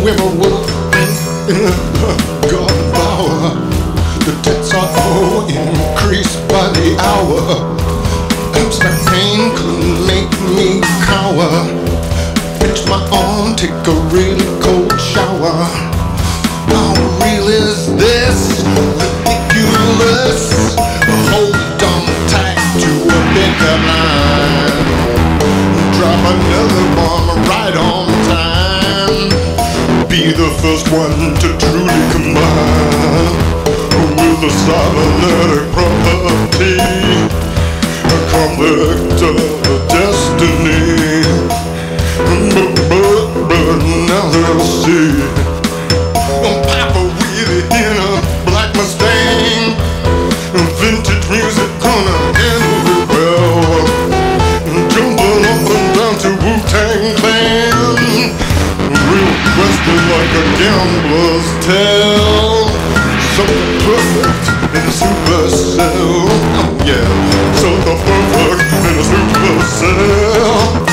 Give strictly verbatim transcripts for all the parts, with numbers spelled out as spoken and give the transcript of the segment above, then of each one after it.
with a wolf in a garden bower. The debts I owe increase by the hour. Abstract pain couldn't make me cower. Pinch my arm, take a really cold shower. How real is this? Ridiculous. Hold on tight to a bigger line. Drop another bomb right on time. Be the first one to truly combine with the cybernetic property, a conflict of destiny. But, but, but now they'll see. Papa Wheelie in a black Mustang. Vintage music gonna end well. Jumping up and down to Wu-Tang Clan. Real question like a gambler's tale. So perfect in a super cell. Oh yeah, so perfect in a super cell.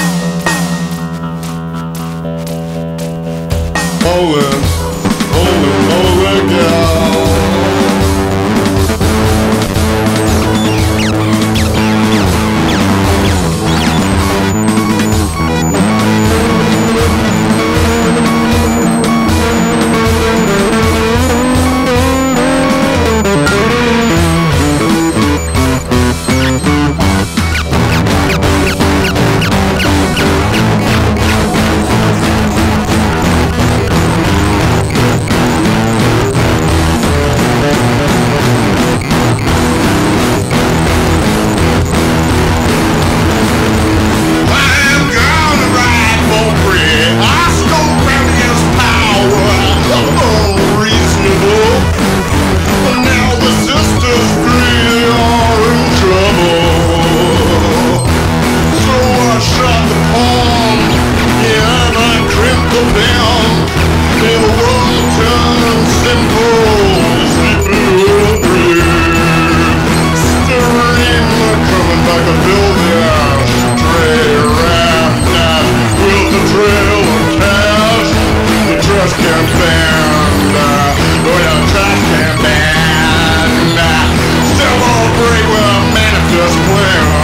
Oh yeah. Celebrate with a manifest plan.